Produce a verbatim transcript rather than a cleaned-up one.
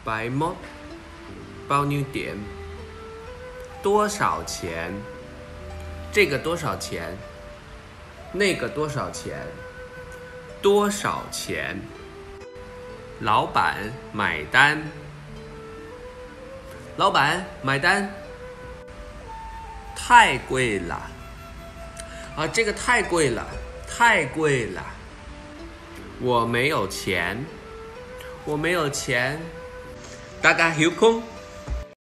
Bài mốt bao nhiêu tiền? 多少钱？这个多少钱？那个多少钱？多少钱？老板买单。老板买单。太贵了啊！这个太贵了，太贵了。我没有钱，我没有钱。大家hiểu không?